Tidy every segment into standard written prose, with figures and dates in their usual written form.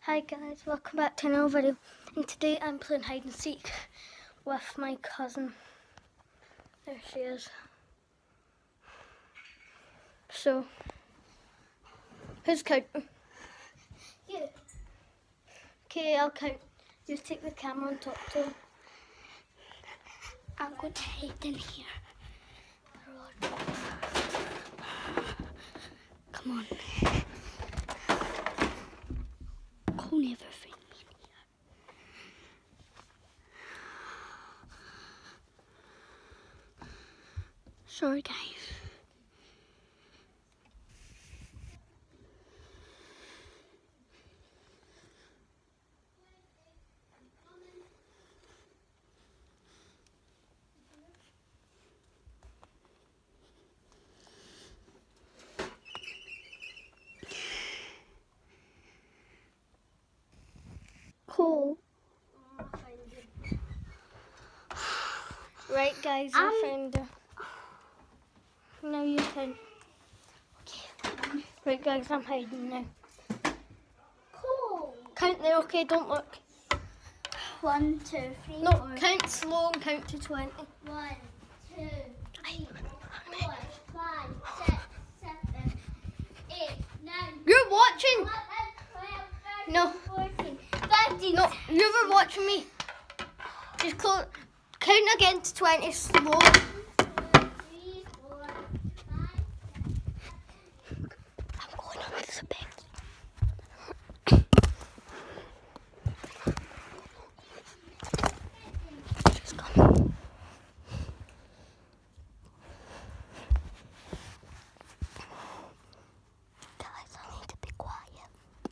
Hi guys, welcome back to another video, and today I'm playing hide and seek with my cousin. There she is. So, who's counting? You. Okay, I'll count. You take the camera and talk to him. I'm going to hide in here. Come on. Cool, never find me in here. Sorry, guys. Cool. Right, guys, I found her. Now you count. Okay. Right, guys, I'm hiding now. Cool. Count there, okay? Don't look. 1, 2, 3. No, 4. Count slow and count to 20. 1, 2, 3, 4, 5, 6, 7, 8, 9. You're watching. 11, 12, 13, no. 14, 15. No, you were watching me. Just count again to 20 slow. 1, 2, 3, 4, 5, 6. I'm going under the bed. She's coming. Guys, I need to be quiet.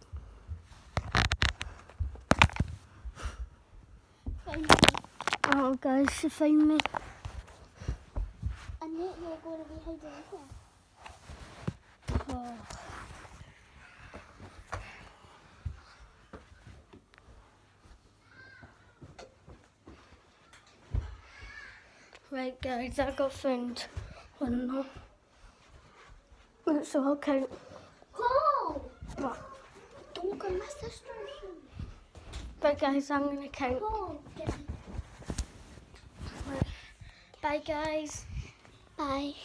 Oh, guys, she found me. And yet you're going to be hiding here. Oh. Right, guys, I got found. Oh no. So I'll count. Go! What? Don't go, my sister's. Right, guys, I'm going to count. Go. Bye, guys. Bye.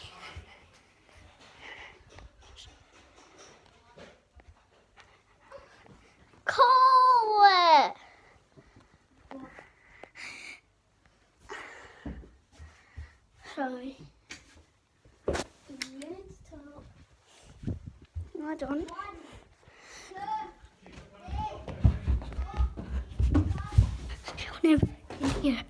Call it. Sorry. No, I don't. 1, 2, 3. She'll never in here.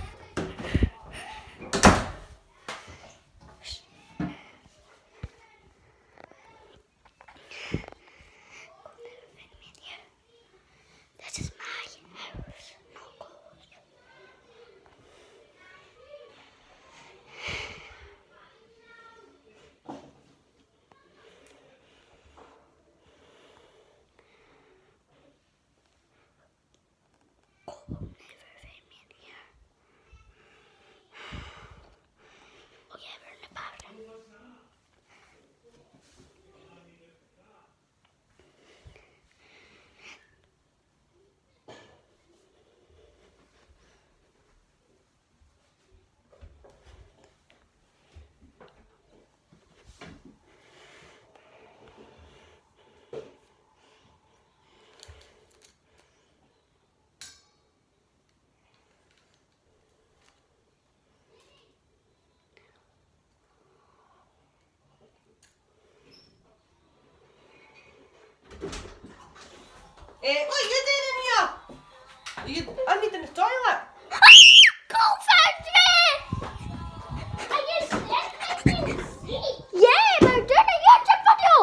What are you doing in here? I need in the toilet. Go find me! Are you sleeping? Yeah, we're doing a YouTube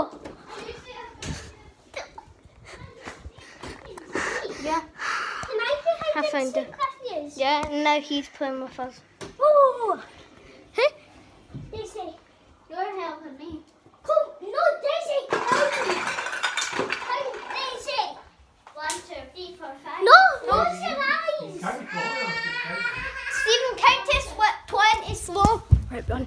video. Yeah. Can I be hiding and seek with you? Yeah, and now he's playing with us. Oh! Huh? Daisy, you're helping me. Come, no, Daisy, help me. Daisy. 1, 2, 3, 4, 5. No! Close your eyes! Stephen, count to 20 slow. Right, run.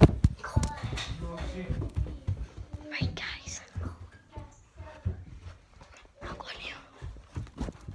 Right, guys. I'm going here.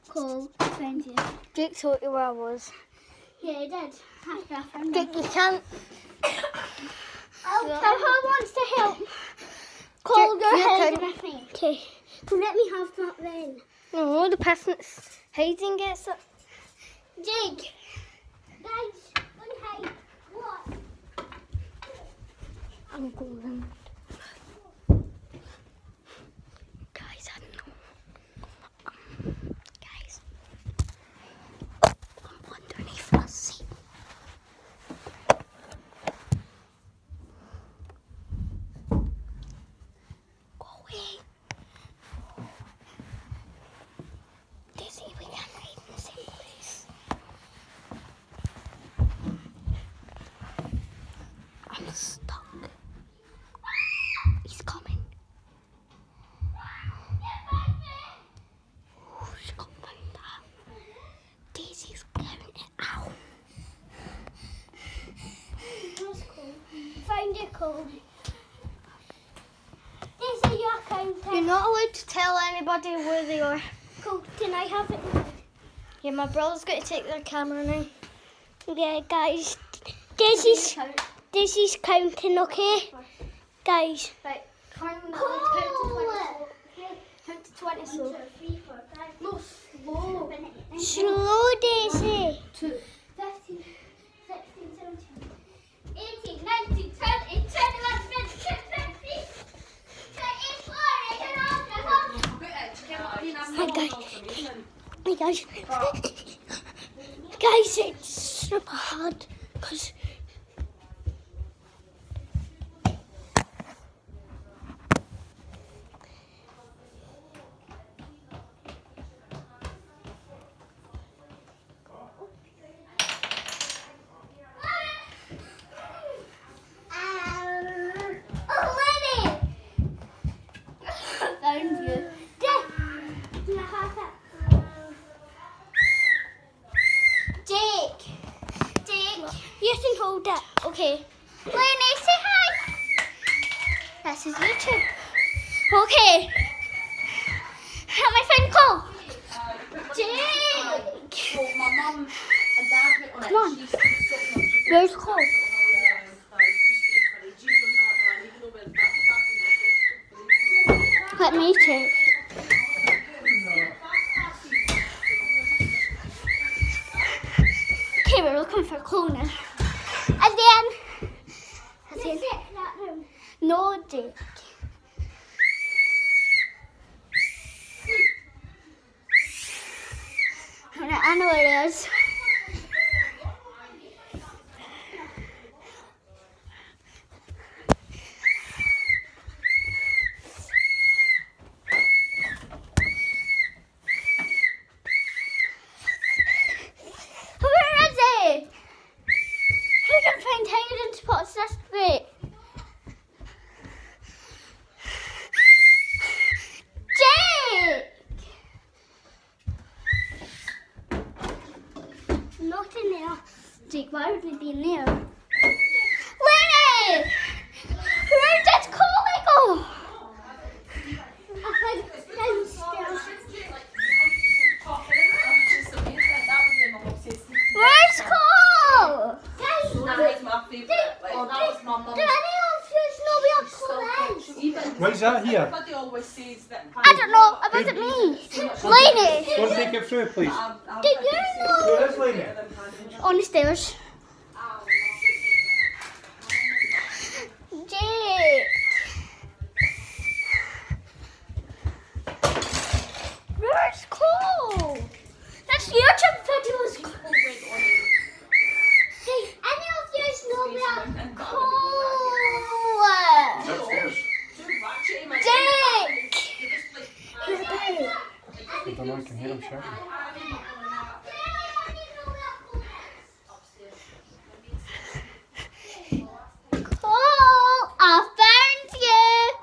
Cole, I found you. Jake told you where I was. Yeah, he did. After I found Jake, you can't. Oh, so who wants to help? Cole, Jake, your your head turn. with me. Okay. So let me have that then. No, the person that's hiding gets it. Jake. Guys, one hide. What? I'm going. Guys, I don't know. Guys. I'm underneath the seat. Go away. Daisy, we can't hide in the same place. I'm stuck. He's coming. Who's coming back? Daisy's getting it out. Where's Cole? Find your Cole. These are your counter. You're not allowed to tell anybody where they are. Cole, can I have it? Yeah, my brother's going to take their camera now. Yeah, guys. Daisy's counting, okay? Guys. Right, count to 20. Count to 20 slow. 1, 2, 3, 4, 5. No, slow. Slow, Daisy. 2. 15, 16, 17, 18, 19, 20, 21, 22, 23, 24, Hey guys. Guys, it's super hard because found you. Do I have it? Jake, you can hold it. Okay. Lenny, say hi. This is YouTube. Okay. Help my friend Cole. Jake. Well, my mum and dad went on Come on. it. She's Where's Cole? Let me check. Okay, we're looking for Cole now. And then, no, Jake. I know where it is. Where is it? Who can find hiding spots this way? Jake! Not in there. Jake, why would we be in there? Lenny! Where did Coley go? I think downstairs. Where's Cole? Guys, That is my favourite. Oh, that was my mum's. do any of you know where Cole is? Why is that here? Everybody always says that. I don't know. It wasn't me. Lenny! Go and take it through, please. Do you know? Where is Lady? On the stairs. Jake! Where's Cole? That's YouTube videos. Hey, any of you know where Cole is? Upstairs. Jake! You're there. I don't know, I can hear him shouting. Cole, I found you.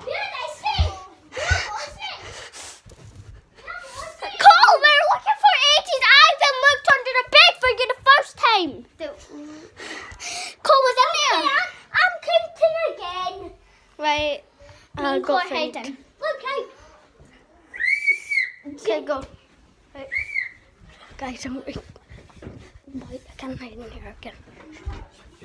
Cole, we're looking for 80s. I even looked under the bed for you the first time. Cole was in there. I'm counting again. Right. I'll go Cole find. hiding. Look out. Okay, go. Right. Guys, I can't hide in here again.